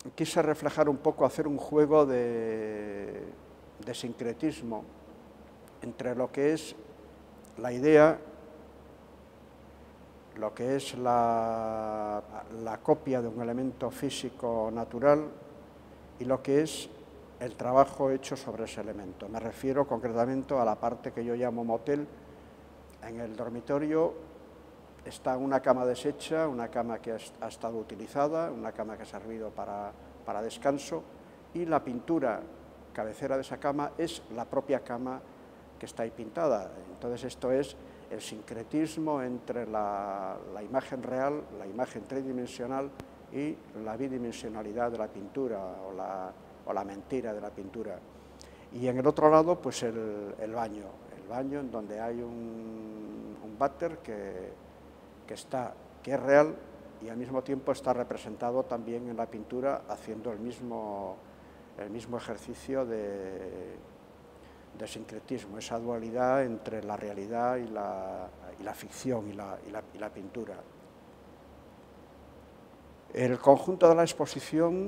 quise reflejar un poco, hacer un juego de sincretismo entre lo que es la idea, lo que es la copia de un elemento físico natural y lo que es el trabajo hecho sobre ese elemento. Me refiero concretamente a la parte que yo llamo motel. En el dormitorio está una cama deshecha, una cama que ha estado utilizada, una cama que ha servido para descanso, y la pintura cabecera de esa cama es la propia cama que está ahí pintada. Entonces esto es el sincretismo entre la imagen real, la imagen tridimensional y la bidimensionalidad de la pintura o la mentira de la pintura. Y en el otro lado, pues el baño en donde hay un váter que es real y al mismo tiempo está representado también en la pintura haciendo el mismo ejercicio de sincretismo, esa dualidad entre la realidad y la ficción y la pintura. El conjunto de la exposición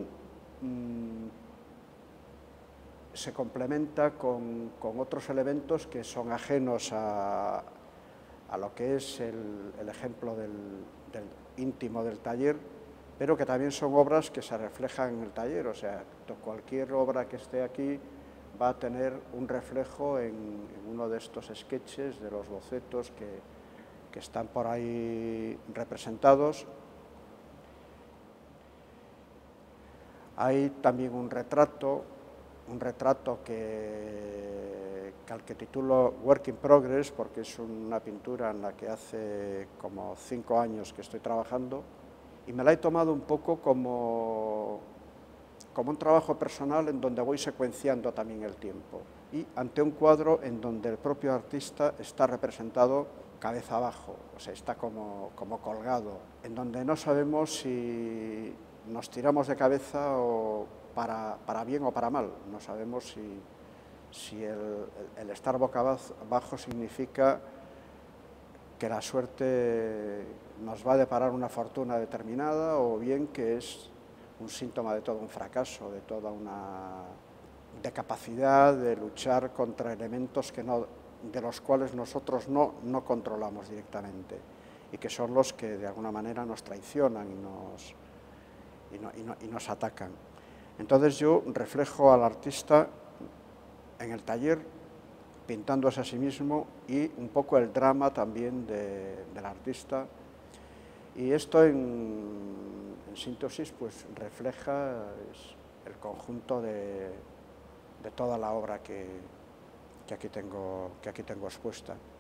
se complementa con otros elementos que son ajenos a lo que es el ejemplo del íntimo del taller, pero que también son obras que se reflejan en el taller. O sea, cualquier obra que esté aquí va a tener un reflejo en uno de estos sketches, de los bocetos que están por ahí representados. Hay también un retrato al que titulo Work in Progress, porque es una pintura en la que hace como 5 años que estoy trabajando, y me la he tomado un poco como un trabajo personal en donde voy secuenciando también el tiempo, y ante un cuadro en donde el propio artista está representado cabeza abajo, o sea, está como colgado, en donde no sabemos si nos tiramos de cabeza o para bien o para mal, no sabemos si el estar boca abajo significa que la suerte nos va a deparar una fortuna determinada, o bien que es un síntoma de todo un fracaso, de toda una capacidad de luchar contra elementos de los cuales nosotros no controlamos directamente, y que son los que de alguna manera nos traicionan y nos atacan. Entonces yo reflejo al artista en el taller, pintándose a sí mismo, y un poco el drama también del artista. Y esto en síntesis pues refleja el conjunto de toda la obra que aquí tengo expuesta.